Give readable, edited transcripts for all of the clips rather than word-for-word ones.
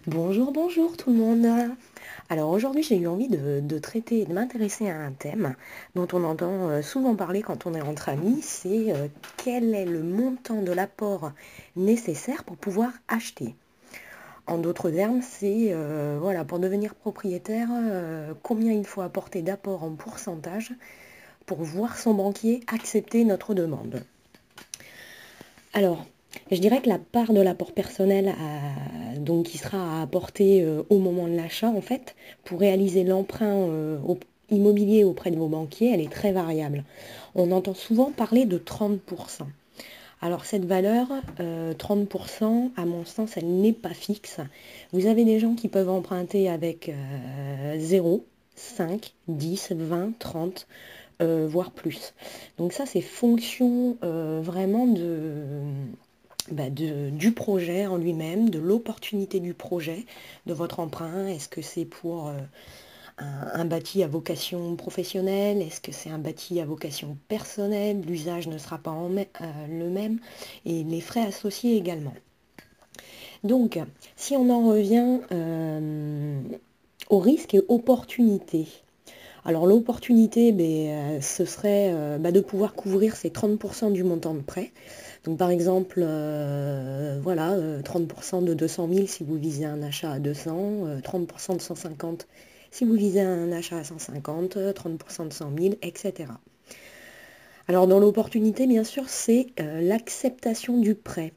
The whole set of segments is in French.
Bonjour, bonjour tout le monde. Alors aujourd'hui j'ai eu envie de traiter et de m'intéresser à un thème dont on entend souvent parler quand on est entre amis, c'est quel est le montant de l'apport nécessaire pour pouvoir acheter. En d'autres termes, c'est voilà, pour devenir propriétaire, combien il faut apporter d'apport en pourcentage pour voir son banquier accepter notre demande. Alors, je dirais que la part de l'apport personnel donc qui sera à apporter au moment de l'achat, en fait, pour réaliser l'emprunt immobilier auprès de vos banquiers, elle est très variable. On entend souvent parler de 30%. Alors cette valeur, 30%, à mon sens, elle n'est pas fixe. Vous avez des gens qui peuvent emprunter avec 0, 5, 10, 20, 30, voire plus. Donc ça, c'est fonction vraiment du projet en lui-même, de l'opportunité du projet, de votre emprunt. Est-ce que c'est pour un bâti à vocation professionnelle? Est-ce que c'est un bâti à vocation personnelle? L'usage ne sera pas le même et les frais associés également. Donc, si on en revient aux risques et opportunités. Alors l'opportunité, ce serait de pouvoir couvrir ces 30% du montant de prêt. Donc par exemple, voilà, 30% de 200 000 si vous visez un achat à 200, 30% de 150 si vous visez un achat à 150, 30% de 100 000, etc. Alors dans l'opportunité, bien sûr, c'est l'acceptation du prêt.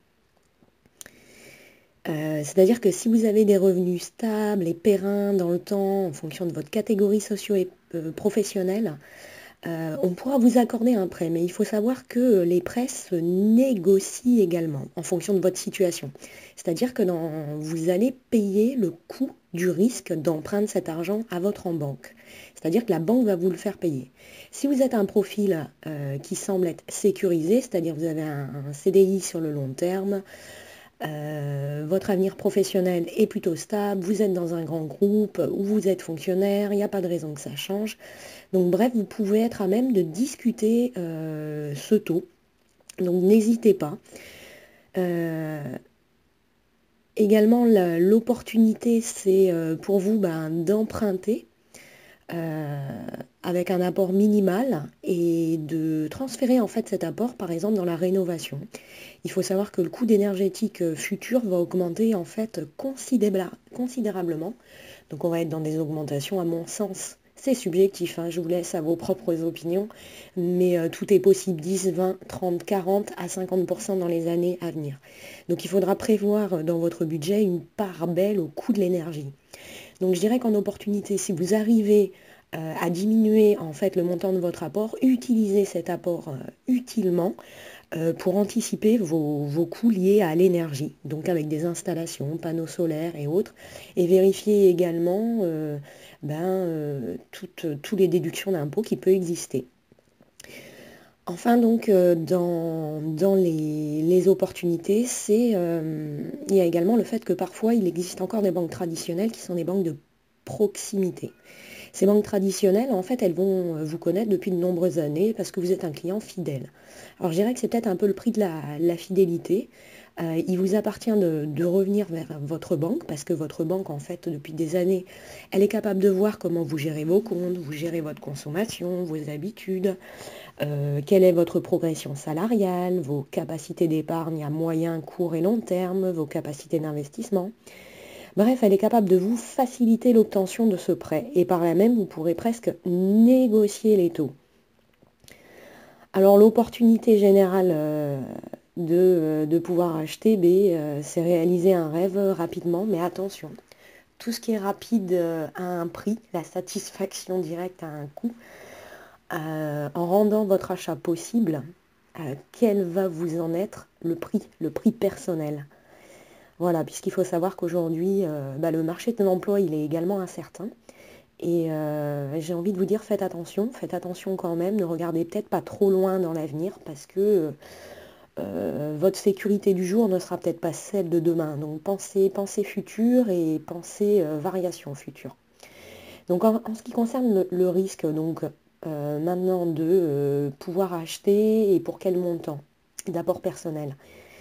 C'est-à-dire que si vous avez des revenus stables et pérennes dans le temps en fonction de votre catégorie socio et professionnelle, on pourra vous accorder un prêt, mais il faut savoir que les prêts se négocient également en fonction de votre situation. C'est-à-dire que vous allez payer le coût du risque d'emprunter cet argent à votre banque. C'est-à-dire que la banque va vous le faire payer. Si vous êtes un profil qui semble être sécurisé, c'est-à-dire que vous avez un CDI sur le long terme, votre avenir professionnel est plutôt stable, vous êtes dans un grand groupe ou vous êtes fonctionnaire, il n'y a pas de raison que ça change. Donc bref, vous pouvez être à même de discuter ce taux. Donc n'hésitez pas. Euh, Également, l'opportunité, c'est pour vous d'emprunter euh, avec un apport minimal et de transférer en fait cet apport par exemple dans la rénovation. Il faut savoir que le coût d'énergétique futur va augmenter en fait considérablement. Donc on va être dans des augmentations à mon sens. C'est subjectif, hein, je vous laisse à vos propres opinions, mais tout est possible 10, 20, 30, 40 à 50% dans les années à venir. Donc il faudra prévoir dans votre budget une part belle au coût de l'énergie. Donc je dirais qu'en opportunité, si vous arrivez à diminuer en fait le montant de votre apport, utilisez cet apport utilement pour anticiper vos coûts liés à l'énergie, donc avec des installations, panneaux solaires et autres, et vérifiez également toutes les déductions d'impôts qui peuvent exister. Enfin, donc, dans les opportunités, il y a également le fait que parfois, il existe encore des banques traditionnelles qui sont des banques de proximité. Ces banques traditionnelles, en fait, elles vont vous connaître depuis de nombreuses années parce que vous êtes un client fidèle. Alors, je dirais que c'est peut-être un peu le prix de la fidélité. Il vous appartient de revenir vers votre banque parce que votre banque, en fait, depuis des années, elle est capable de voir comment vous gérez vos comptes, vous gérez votre consommation, vos habitudes, quelle est votre progression salariale, vos capacités d'épargne à moyen, court et long terme, vos capacités d'investissement. Bref, elle est capable de vous faciliter l'obtention de ce prêt et par là même, vous pourrez presque négocier les taux. Alors l'opportunité générale de pouvoir acheter, c'est réaliser un rêve rapidement, mais attention, tout ce qui est rapide a un prix, la satisfaction directe a un coût. En rendant votre achat possible, quel va vous en être le prix personnel? Voilà, puisqu'il faut savoir qu'aujourd'hui, le marché de l'emploi, il est également incertain. Et j'ai envie de vous dire, faites attention quand même, ne regardez peut-être pas trop loin dans l'avenir, parce que votre sécurité du jour ne sera peut-être pas celle de demain. Donc pensez futur et pensez variation future. Donc en ce qui concerne le risque, donc maintenant de pouvoir acheter et pour quel montant d'apport personnel.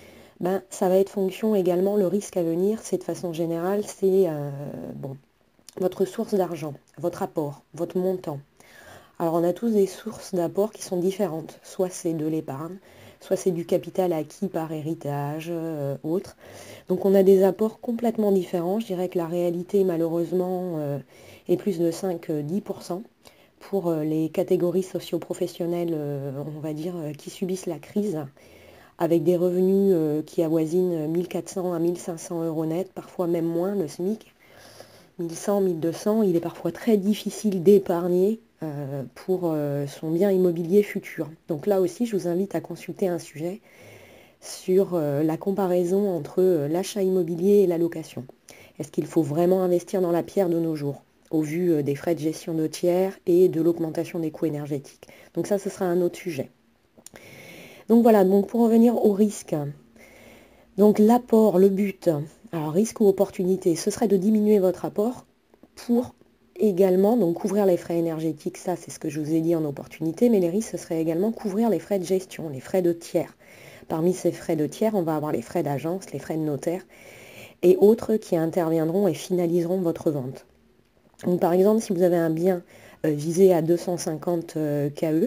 Ben, ça va être fonction également, le risque à venir, c'est de façon générale, c'est bon, votre source d'argent, votre apport, votre montant. Alors on a tous des sources d'apport qui sont différentes. Soit c'est de l'épargne, soit c'est du capital acquis par héritage, autre. Donc on a des apports complètement différents. Je dirais que la réalité malheureusement est plus de 5-10% pour les catégories socio-professionnelles, on va dire, qui subissent la crise, avec des revenus qui avoisinent 1400 à 1500 euros net, parfois même moins, le SMIC. 1100, 1200, il est parfois très difficile d'épargner pour son bien immobilier futur. Donc là aussi, je vous invite à consulter un sujet sur la comparaison entre l'achat immobilier et la location. Est-ce qu'il faut vraiment investir dans la pierre de nos jours, au vu des frais de gestion de tiers et de l'augmentation des coûts énergétiques? Donc ça, ce sera un autre sujet. Donc voilà, donc pour revenir au risque. Donc l'apport, le but, alors risque ou opportunité, ce serait de diminuer votre apport pour également donc couvrir les frais énergétiques, ça c'est ce que je vous ai dit en opportunité, mais les risques, ce serait également couvrir les frais de gestion, les frais de tiers. Parmi ces frais de tiers, on va avoir les frais d'agence, les frais de notaire et autres qui interviendront et finaliseront votre vente. Donc par exemple, si vous avez un bien visé à 250 KE,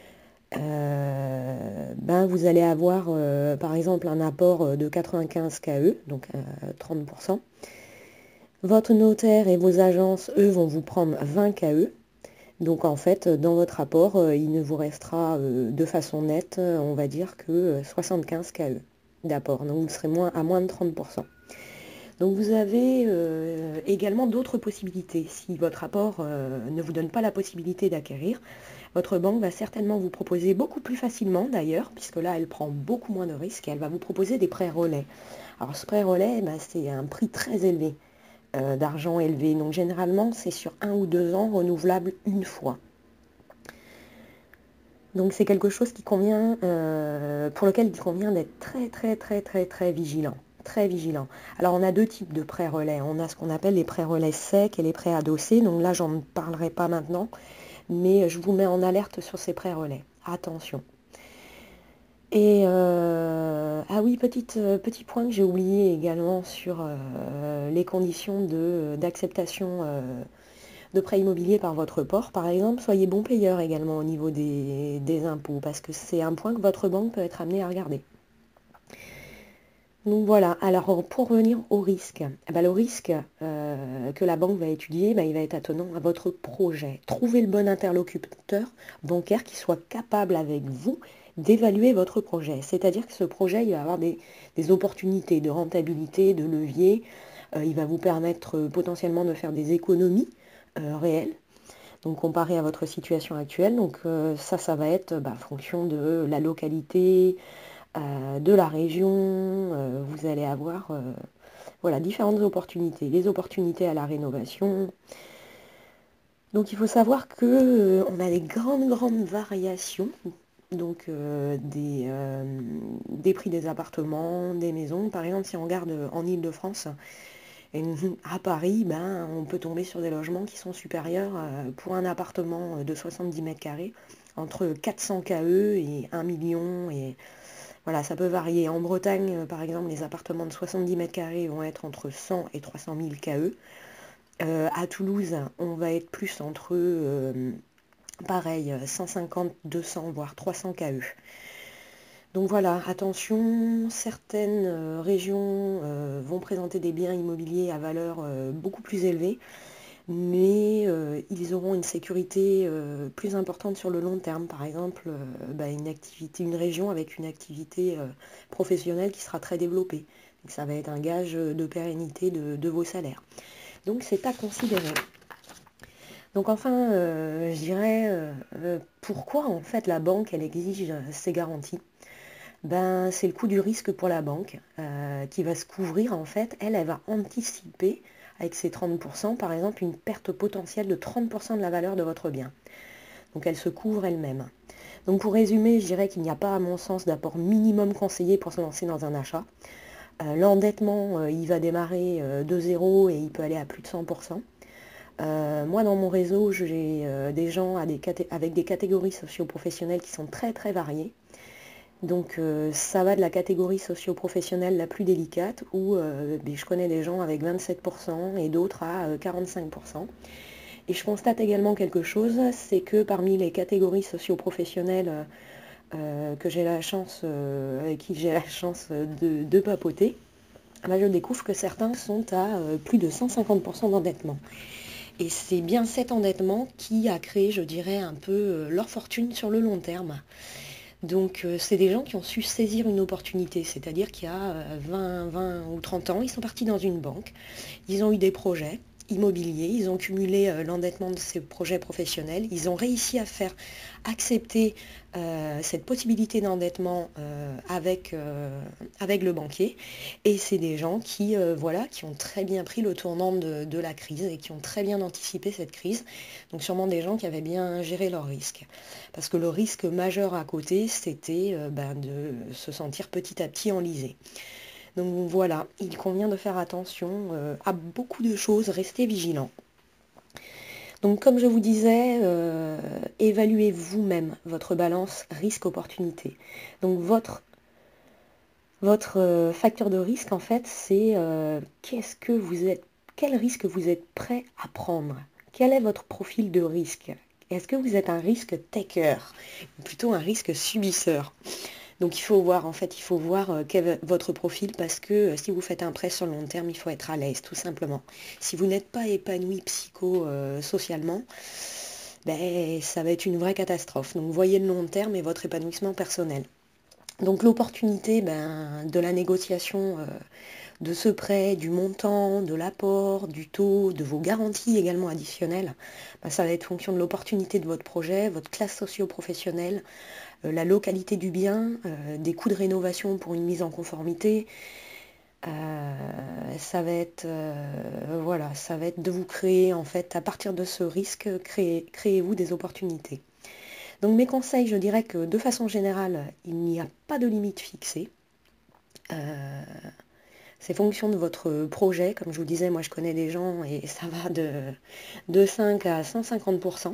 ben vous allez avoir par exemple un apport de 95 KE, donc 30%. Votre notaire et vos agences, eux, vont vous prendre 20 KE. Donc en fait, dans votre apport, il ne vous restera de façon nette, on va dire que 75 KE d'apport. Donc vous serez à moins de 30%. Donc vous avez également d'autres possibilités. Si votre apport ne vous donne pas la possibilité d'acquérir, votre banque va certainement vous proposer beaucoup plus facilement d'ailleurs, puisque là elle prend beaucoup moins de risques, et elle va vous proposer des prêts relais. Alors ce prêt relais, ben, c'est un prix très élevé, d'argent élevé. Donc généralement c'est sur 1 ou 2 ans, renouvelable une fois. Donc c'est quelque chose qui convient, pour lequel il convient d'être très vigilant. Très vigilant. Alors on a deux types de prêts relais. On a ce qu'on appelle les prêts relais secs et les prêts adossés. Donc là j'en parlerai pas maintenant, mais je vous mets en alerte sur ces prêts relais. Attention. Et ah oui, petit point que j'ai oublié également sur les conditions d'acceptation de prêt immobilier par votre port, par exemple, soyez bon payeur également au niveau des impôts, parce que c'est un point que votre banque peut être amenée à regarder. Donc voilà, alors pour revenir au risque, le risque que la banque va étudier, il va être attenant à votre projet. Trouvez le bon interlocuteur bancaire qui soit capable avec vous d'évaluer votre projet. C'est-à-dire que ce projet, il va avoir des opportunités de rentabilité, de levier, il va vous permettre potentiellement de faire des économies réelles, donc comparé à votre situation actuelle. Donc ça va être fonction de la localité, de la région, vous allez avoir voilà, différentes opportunités. Les opportunités à la rénovation. Donc il faut savoir que on a des grandes variations, donc des prix des appartements, des maisons. Par exemple, si on regarde en Île-de-France, à Paris, on peut tomber sur des logements qui sont supérieurs pour un appartement de 70 mètres carrés, entre 400 KE et 1 million. Et voilà, ça peut varier. En Bretagne, par exemple, les appartements de 70 mètres carrés vont être entre 100 et 300 000 KE. À Toulouse, on va être plus entre, pareil, 150, 200, voire 300 KE. Donc voilà, attention, certaines régions vont présenter des biens immobiliers à valeur beaucoup plus élevée, mais ils auront une sécurité plus importante sur le long terme. Par exemple, une région avec une activité professionnelle qui sera très développée. Donc ça va être un gage de pérennité de vos salaires. Donc c'est à considérer. Donc enfin, je dirais, pourquoi en fait la banque elle exige ces garanties? C'est le coût du risque pour la banque qui va se couvrir en fait. Elle va anticiper avec ses 30%, par exemple, une perte potentielle de 30% de la valeur de votre bien. Donc elle se couvre elle-même. Donc pour résumer, je dirais qu'il n'y a pas, à mon sens, d'apport minimum conseillé pour se lancer dans un achat. L'endettement, il va démarrer de zéro et il peut aller à plus de 100%. Moi, dans mon réseau, j'ai des gens avec des catégories socio-professionnelles qui sont très variées. Donc ça va de la catégorie socio-professionnelle la plus délicate où je connais des gens avec 27% et d'autres à 45%. Et je constate également quelque chose, c'est que parmi les catégories socio-professionnelles que j'ai la chance, avec qui j'ai la chance de papoter, je découvre que certains sont à plus de 150% d'endettement. Et c'est bien cet endettement qui a créé, je dirais, un peu leur fortune sur le long terme. Donc c'est des gens qui ont su saisir une opportunité, c'est-à-dire qu'il y a 20 ou 30 ans, ils sont partis dans une banque, ils ont eu des projets immobiliers, ils ont cumulé l'endettement de ces projets professionnels, ils ont réussi à faire accepter cette possibilité d'endettement avec le banquier. Et c'est des gens qui ont très bien pris le tournant de la crise et qui ont très bien anticipé cette crise. Donc sûrement des gens qui avaient bien géré leurs risques. Parce que le risque majeur à côté, c'était de se sentir petit à petit enlisé. Donc voilà, il convient de faire attention à beaucoup de choses, rester vigilant. Donc comme je vous disais, évaluez vous-même votre balance risque-opportunité. Donc votre facteur de risque, en fait, c'est quel risque vous êtes prêt à prendre? Quel est votre profil de risque? Est-ce que vous êtes un risque taker ou plutôt un risque subisseur? Donc il faut voir, en fait, il faut voir quel est votre profil parce que si vous faites un prêt sur le long terme, il faut être à l'aise, tout simplement. Si vous n'êtes pas épanoui socialement, ça va être une vraie catastrophe. Donc voyez le long terme et votre épanouissement personnel. Donc l'opportunité de la négociation de ce prêt, du montant, de l'apport, du taux, de vos garanties également additionnelles, ça va être fonction de l'opportunité de votre projet, votre classe socio-professionnelle, la localité du bien, des coûts de rénovation pour une mise en conformité. Ça va être de vous créer, en fait, à partir de ce risque, créez-vous des opportunités. Donc mes conseils, je dirais que de façon générale, il n'y a pas de limite fixée. C'est fonction de votre projet. Comme je vous disais, moi je connais des gens et ça va de 5 à 150%.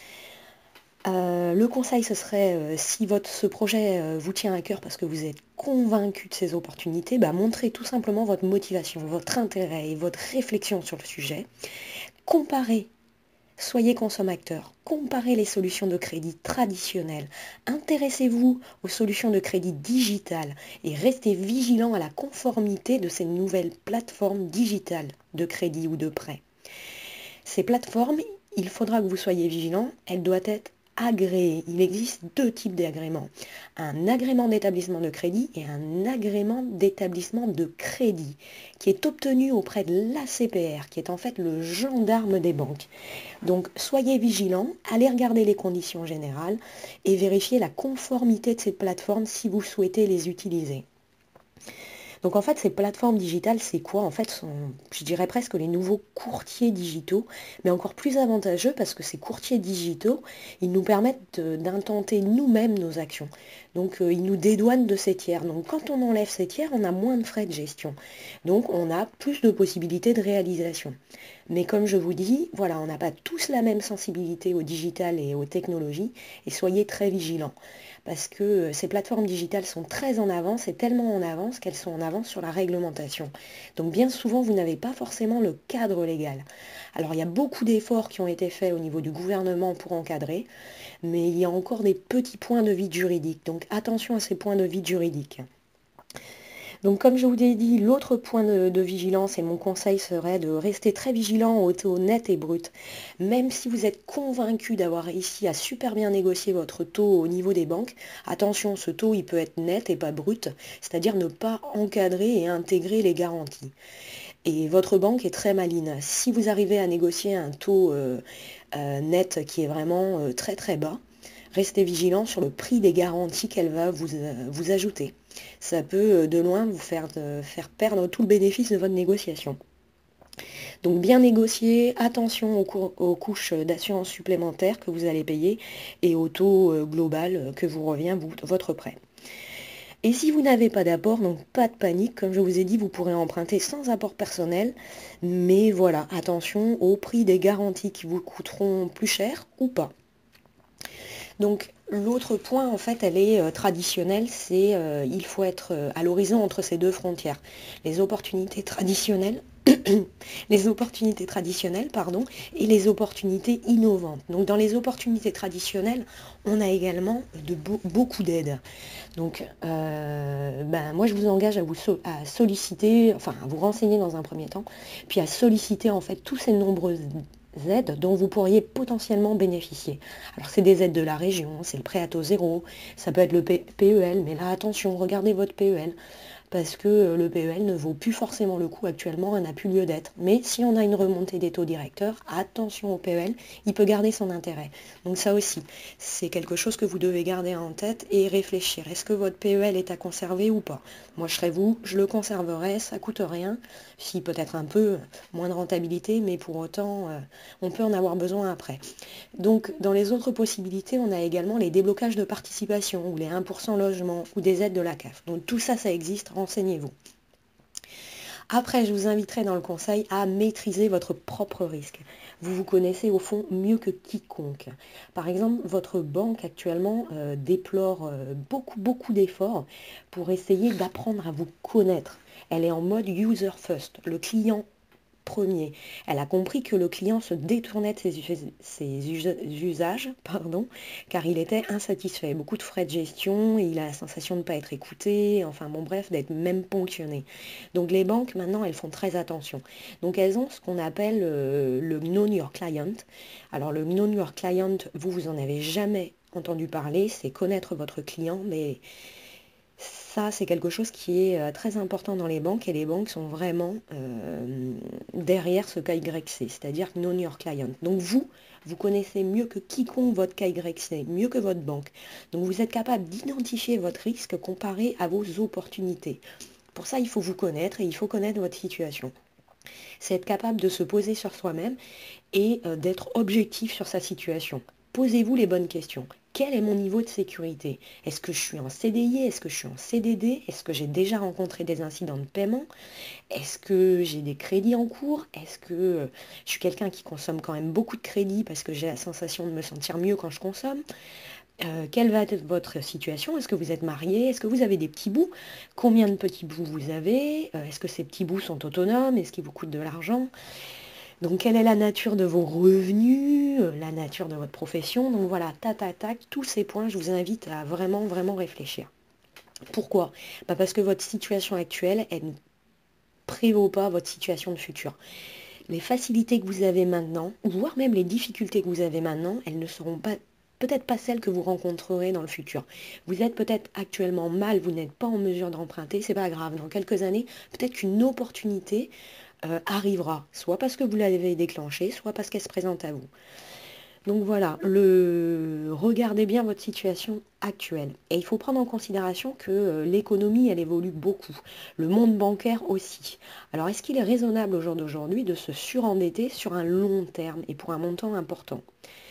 Le conseil, ce serait, si ce projet vous tient à cœur parce que vous êtes convaincu de ces opportunités, montrez tout simplement votre motivation, votre intérêt et votre réflexion sur le sujet. Comparez. Soyez consommateur, comparez les solutions de crédit traditionnelles, intéressez-vous aux solutions de crédit digitales et restez vigilant à la conformité de ces nouvelles plateformes digitales de crédit ou de prêt. Ces plateformes, il faudra que vous soyez vigilant, elles doivent être agréées. Il existe deux types d'agréments, un agrément d'établissement de crédit et un agrément d'établissement de crédit qui est obtenu auprès de l'ACPR, qui est en fait le gendarme des banques. Donc soyez vigilants, allez regarder les conditions générales et vérifiez la conformité de ces plateformes si vous souhaitez les utiliser. Donc en fait, ces plateformes digitales, c'est quoi? En fait, sont, je dirais presque les nouveaux courtiers digitaux, mais encore plus avantageux parce que ces courtiers digitaux, ils nous permettent d'intenter nous-mêmes nos actions. Donc ils nous dédouanent de ces tiers. Donc quand on enlève ces tiers, on a moins de frais de gestion. Donc on a plus de possibilités de réalisation. Mais comme je vous dis, voilà, on n'a pas tous la même sensibilité au digital et aux technologies, et soyez très vigilants parce que ces plateformes digitales sont très en avance et tellement en avance qu'elles sont en avance sur la réglementation. Donc bien souvent, vous n'avez pas forcément le cadre légal. Alors il y a beaucoup d'efforts qui ont été faits au niveau du gouvernement pour encadrer, mais il y a encore des petits points de vide juridique. Donc attention à ces points de vide juridique. Donc comme je vous l'ai dit, l'autre point de vigilance et mon conseil serait de rester très vigilant au taux net et brut. Même si vous êtes convaincu d'avoir réussi à super bien négocier votre taux au niveau des banques, attention, ce taux il peut être net et pas brut, c'est-à-dire ne pas encadrer et intégrer les garanties. Et votre banque est très maline. Si vous arrivez à négocier un taux net qui est vraiment très très bas, restez vigilant sur le prix des garanties qu'elle va vous ajouter. Ça peut de loin vous faire perdre tout le bénéfice de votre négociation. Donc bien négocier, attention aux couches d'assurance supplémentaires que vous allez payer et au taux global que vous revient votre prêt. Et si vous n'avez pas d'apport, donc pas de panique, comme je vous ai dit, vous pourrez emprunter sans apport personnel, mais voilà, attention au prix des garanties qui vous coûteront plus cher ou pas. Donc l'autre point, en fait, elle est traditionnelle, c'est il faut être à l'horizon entre ces deux frontières. Les opportunités traditionnelles, les opportunités traditionnelles, pardon, et les opportunités innovantes. Donc dans les opportunités traditionnelles, on a également beaucoup d'aides. Donc moi je vous engage à solliciter, enfin à vous renseigner dans un premier temps, puis à solliciter en fait tous ces nombreuses aides dont vous pourriez potentiellement bénéficier. Alors c'est des aides de la région, c'est le prêt à taux zéro, ça peut être le PEL, mais là attention, regardez votre PEL, parce que le PEL ne vaut plus forcément le coup actuellement, elle n'a plus lieu d'être. Mais si on a une remontée des taux directeurs, attention au PEL, il peut garder son intérêt. Donc ça aussi, c'est quelque chose que vous devez garder en tête et réfléchir. Est-ce que votre PEL est à conserver ou pas? Moi je serais vous, je le conserverais, ça coûte rien, si peut-être un peu moins de rentabilité, mais pour autant, on peut en avoir besoin après. Donc dans les autres possibilités, on a également les déblocages de participation, ou les 1% logement, ou des aides de la CAF. Donc tout ça, ça existe, renseignez-vous. Après, je vous inviterai dans le conseil à maîtriser votre propre risque. Vous vous connaissez au fond mieux que quiconque. Par exemple, votre banque actuellement déplore beaucoup d'efforts pour essayer d'apprendre à vous connaître. Elle est en mode user first, le client premier. Elle a compris que le client se détournait de ses usages, car il était insatisfait. Beaucoup de frais de gestion, et il a la sensation de ne pas être écouté, enfin bon bref, d'être même ponctionné. Donc les banques, maintenant, elles font très attention. Donc elles ont ce qu'on appelle le Know Your Client. Alors le Know Your Client, vous en avez jamais entendu parler, c'est connaître votre client, mais ça, c'est quelque chose qui est très important dans les banques, et les banques sont vraiment derrière ce KYC, c'est-à-dire Know Your Client. Donc vous connaissez mieux que quiconque votre KYC, mieux que votre banque. Donc vous êtes capable d'identifier votre risque comparé à vos opportunités. Pour ça, il faut vous connaître et il faut connaître votre situation. C'est être capable de se poser sur soi-même et d'être objectif sur sa situation. Posez-vous les bonnes questions. Quel est mon niveau de sécurité? Est-ce que je suis en CDI? Est-ce que je suis en CDD? Est-ce que j'ai déjà rencontré des incidents de paiement? Est-ce que j'ai des crédits en cours? Est-ce que je suis quelqu'un qui consomme quand même beaucoup de crédits parce que j'ai la sensation de me sentir mieux quand je consomme? Quelle va être votre situation? Est-ce que vous êtes marié? Est-ce que vous avez des petits bouts? Combien de petits bouts vous avez? Est-ce que ces petits bouts sont autonomes? Est-ce qu'ils vous coûtent de l'argent? Donc, quelle est la nature de vos revenus, la nature de votre profession? Donc voilà, tac, tous ces points, je vous invite à vraiment réfléchir. Pourquoi? Parce que votre situation actuelle, elle ne prévaut pas votre situation de futur. Les facilités que vous avez maintenant, voire même les difficultés que vous avez maintenant, elles ne seront pas peut-être pas celles que vous rencontrerez dans le futur. Vous êtes peut-être actuellement mal, vous n'êtes pas en mesure d'emprunter, c'est pas grave. Dans quelques années, peut-être qu'une opportunité arrivera, soit parce que vous l'avez déclenchée, soit parce qu'elle se présente à vous. Donc voilà, regardez bien votre situation actuelle. Et il faut prendre en considération que l'économie, elle évolue beaucoup. Le monde bancaire aussi. Alors est-ce qu'il est raisonnable au jour d'aujourd'hui de se surendetter sur un long terme et pour un montant important?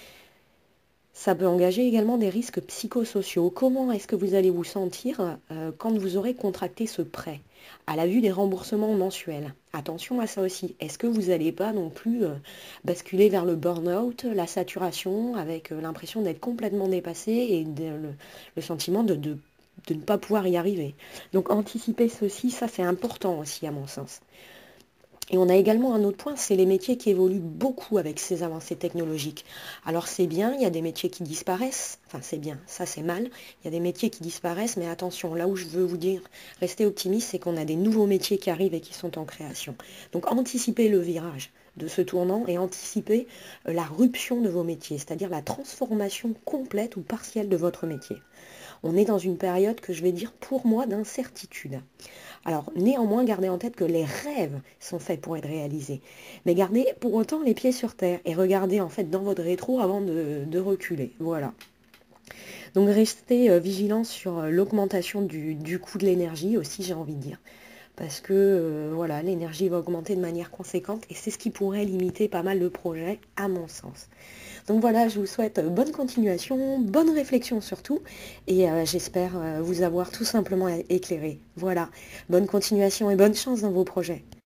Ça peut engager également des risques psychosociaux. Comment est-ce que vous allez vous sentir quand vous aurez contracté ce prêt, à la vue des remboursements mensuels? Attention à ça aussi. Est-ce que vous n'allez pas non plus basculer vers le burn-out, la saturation, avec l'impression d'être complètement dépassé et le sentiment de ne pas pouvoir y arriver? Donc anticiper ceci, ça c'est important aussi à mon sens. Et on a également un autre point, c'est les métiers qui évoluent beaucoup avec ces avancées technologiques. Alors c'est bien, il y a des métiers qui disparaissent, enfin c'est bien, ça c'est mal, il y a des métiers qui disparaissent, mais attention, là où je veux vous dire, restez optimiste, c'est qu'on a des nouveaux métiers qui arrivent et qui sont en création. Donc anticipez le virage de ce tournant et anticipez la ruption de vos métiers, c'est-à-dire la transformation complète ou partielle de votre métier. On est dans une période que je vais dire pour moi d'incertitude. Alors néanmoins, gardez en tête que les rêves sont faits pour être réalisés. Mais gardez pour autant les pieds sur terre et regardez en fait dans votre rétro avant de reculer. Voilà. Donc restez vigilant sur l'augmentation du coût de l'énergie aussi, j'ai envie de dire. Parce que voilà, l'énergie va augmenter de manière conséquente et c'est ce qui pourrait limiter pas mal de projets, à mon sens. Donc voilà, je vous souhaite bonne continuation, bonne réflexion surtout, et j'espère vous avoir tout simplement éclairé. Voilà, bonne continuation et bonne chance dans vos projets.